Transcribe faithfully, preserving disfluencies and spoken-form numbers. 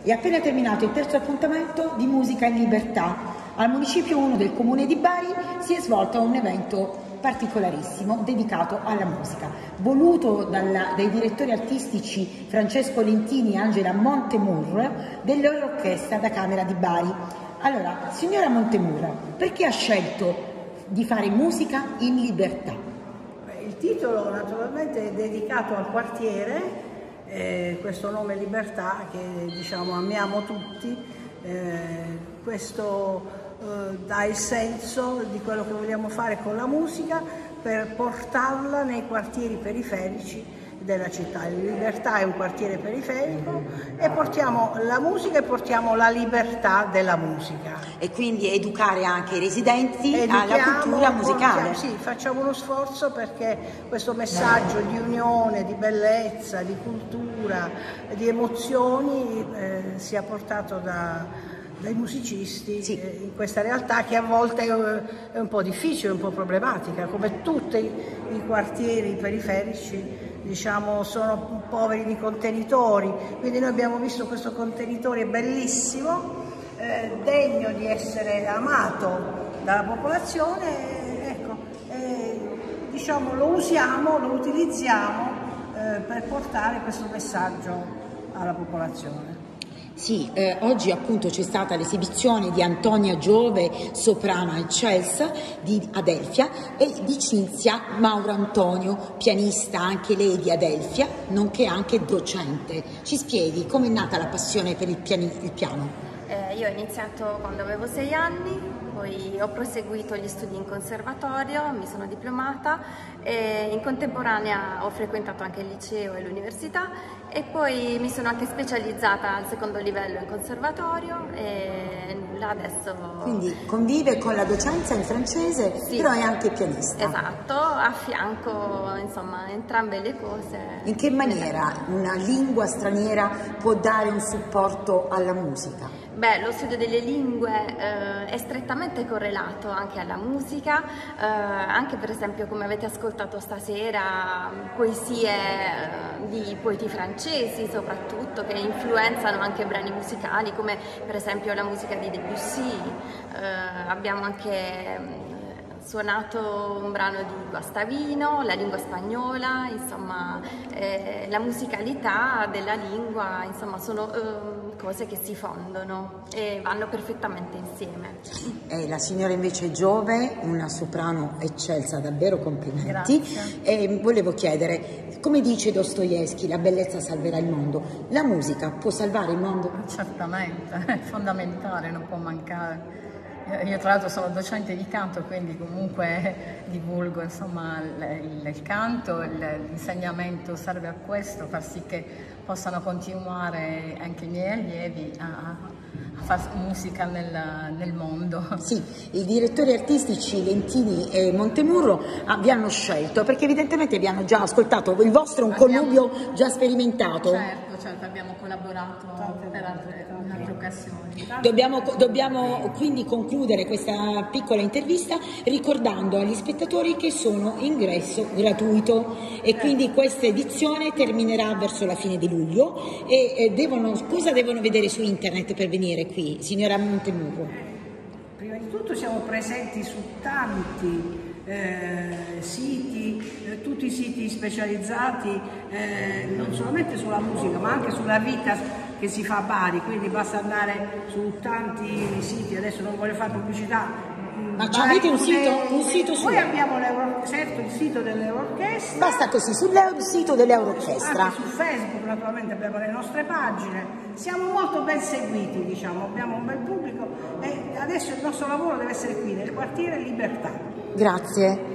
È appena terminato il terzo appuntamento di Musica in Libertà. Al Municipio uno del Comune di Bari si è svolto un evento particolarissimo dedicato alla musica, voluto dalla, dai direttori artistici Francesco Lentini e Angela Montemurro dell'Orchestra da Camera di Bari. Allora, signora Montemurro, perché ha scelto di fare musica in libertà? Il titolo naturalmente è dedicato al quartiere, eh, questo nome Libertà che diciamo amiamo tutti, eh, questo eh, dà il senso di quello che vogliamo fare con la musica per portarla nei quartieri periferici della città. Libertà è un quartiere periferico e portiamo la musica e portiamo la libertà della musica. E quindi educare anche i residenti Educhiamo, alla cultura musicale. Portiamo, sì, facciamo uno sforzo perché questo messaggio di unione, di bellezza, di cultura, di emozioni eh, sia portato da dai musicisti, sì, eh, in questa realtà che a volte è un po' difficile, un po' problematica, come tutti i quartieri periferici, diciamo, sono poveri di contenitori, quindi noi abbiamo visto questo contenitore bellissimo, eh, degno di essere amato dalla popolazione, ecco, eh, diciamo, lo usiamo, lo utilizziamo eh, per portare questo messaggio alla popolazione. Sì, eh, oggi appunto c'è stata l'esibizione di Antonia Giove, soprano eccelsa di Adelphia, e di Cinzia Mauro Antonio, pianista anche lei di Adelphia, nonché anche docente. Ci spieghi com'è nata la passione per il, piani, il piano? Eh, io ho iniziato quando avevo sei anni, poi ho proseguito gli studi in conservatorio, mi sono diplomata e in contemporanea ho frequentato anche il liceo e l'università e poi mi sono anche specializzata al secondo livello in conservatorio e nulla, adesso... Quindi convive con la docenza in francese, sì, però è anche pianista. Esatto, a fianco insomma entrambe le cose. In che maniera una lingua straniera può dare un supporto alla musica? Beh, lo studio delle lingue eh, è strettamente correlato anche alla musica, eh, anche per esempio come avete ascoltato stasera, poesie eh, di poeti francesi soprattutto che influenzano anche brani musicali come per esempio la musica di Debussy, eh, abbiamo anche suonato un brano di Guastavino, la lingua spagnola, insomma eh, la musicalità della lingua, insomma sono eh, cose che si fondono e vanno perfettamente insieme. E la signora invece Giove, una soprano eccelsa, davvero complimenti. Grazie. E volevo chiedere, come dice Dostoevskij, la bellezza salverà il mondo, la musica può salvare il mondo? Certamente, è fondamentale, non può mancare. Io tra l'altro sono docente di canto, quindi comunque divulgo insomma il, il, il canto, l'insegnamento serve a questo, far sì che possano continuare anche i miei allievi a, a fare musica nel, nel mondo. Sì, i direttori artistici Lentini e Montemurro vi hanno scelto perché evidentemente vi hanno già ascoltato, il vostro è un connubio abbiamo, già sperimentato. Certo, certo, abbiamo collaborato per altre, altre occasioni. Dobbiamo, dobbiamo quindi concludere questa piccola intervista ricordando agli spettatori che sono ingresso gratuito e quindi questa edizione terminerà verso la fine di luglio e, e devono, cosa devono vedere su internet per venire qui, signora Montemurro? Prima di tutto siamo presenti su tanti eh, siti, eh, tutti i siti specializzati eh, non solamente sulla musica ma anche sulla vita che si fa a Bari, quindi basta andare su tanti siti, adesso non voglio fare pubblicità. Ma avete un sito, un sito su? Poi abbiamo certo, il sito dell'Eurorchestra. Basta così, sul sito dell'Eurorchestra. Anche su Facebook naturalmente abbiamo le nostre pagine, siamo molto ben seguiti, diciamo, abbiamo un bel pubblico e adesso il nostro lavoro deve essere qui, nel quartiere Libertà. Grazie.